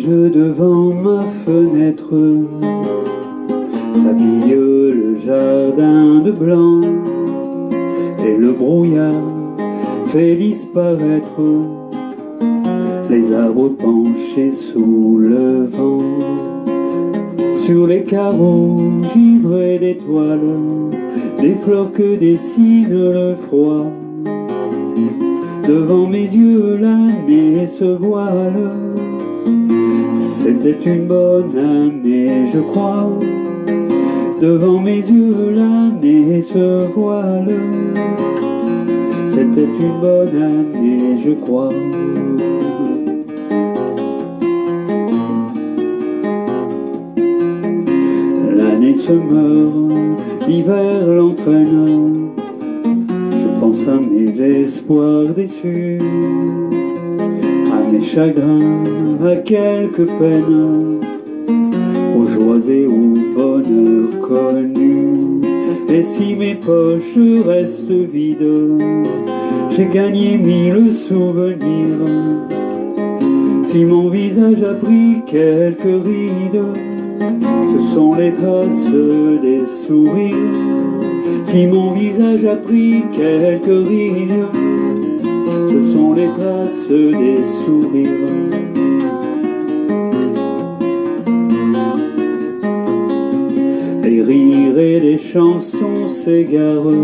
neige devant ma fenêtre s'habille le jardin de blanc, et le brouillard fait disparaître les arbres penchés sous le vent. Sur les carreaux givrés d'étoiles, des fleurs que dessine le froid. Devant mes yeux l'année se voile. C'était une bonne année, je crois. Devant mes yeux l'année se voile. C'était une bonne année, je crois. L'année se meurt, l'hiver l'entraîne. Je pense à mes espoirs déçus, à mes chagrins, à quelques peines, aux joies et au bonheur connus. Et si mes poches restent vides, j'ai gagné 1000 souvenirs. Si mon visage a pris quelques rides, ce sont les traces des sourires. Si mon visage a pris quelques rides, ce sont les traces des sourires. Les rires et les chansons s'égarent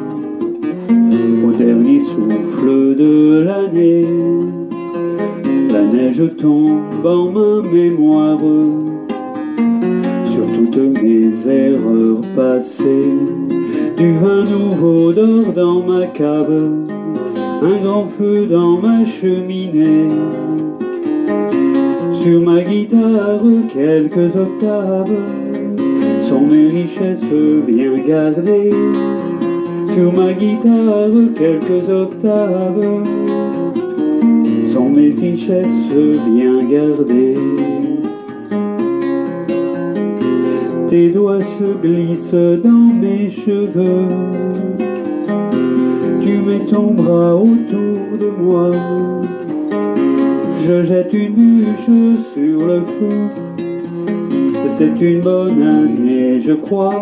au dernier souffle de l'année. La neige tombe en ma mémoire sur toutes mes erreurs passées. Du vin nouveau dort dans ma cave, un grand feu dans ma cheminée. Sur ma guitare quelques octaves sont mes richesses bien gardées. Sur ma guitare quelques octaves sont mes richesses bien gardées. Tes doigts se glissent dans mes cheveux, tu mets ton bras autour de moi. Je jette une bûche sur le feu. C'était une bonne année, je crois.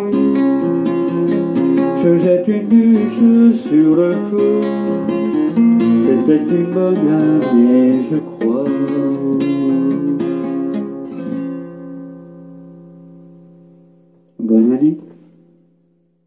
Je jette une bûche sur le feu. C'était une bonne année, je crois.